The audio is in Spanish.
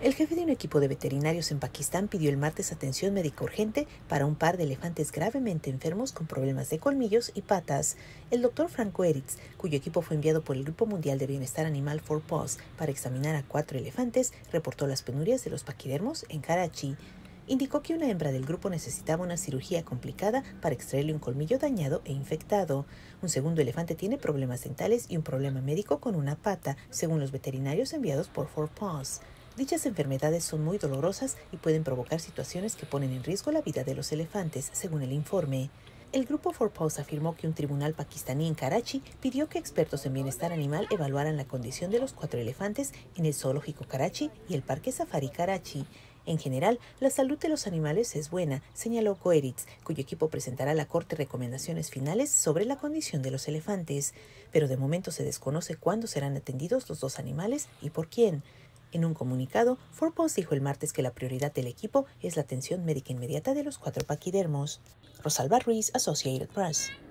El jefe de un equipo de veterinarios en Pakistán pidió el martes atención médica urgente para un par de elefantes gravemente enfermos con problemas de colmillos y patas. El doctor Franco Eritz, cuyo equipo fue enviado por el Grupo Mundial de Bienestar Animal 4paws para examinar a 4 elefantes, reportó las penurias de los paquidermos en Karachi. Indicó que una hembra del grupo necesitaba una cirugía complicada para extraerle un colmillo dañado e infectado. Un segundo elefante tiene problemas dentales y un problema médico con una pata, según los veterinarios enviados por 4paws. Dichas enfermedades son muy dolorosas y pueden provocar situaciones que ponen en riesgo la vida de los elefantes, según el informe. El grupo 4paws afirmó que un tribunal pakistaní en Karachi pidió que expertos en bienestar animal evaluaran la condición de los 4 elefantes en el zoológico Karachi y el parque Safari Karachi. En general, la salud de los animales es buena, señaló Goeritz, cuyo equipo presentará a la Corte recomendaciones finales sobre la condición de los elefantes. Pero de momento se desconoce cuándo serán atendidos los 2 animales y por quién. En un comunicado, 4paws dijo el martes que la prioridad del equipo es la atención médica inmediata de los 4 paquidermos. Rosalba Ruiz, Associated Press.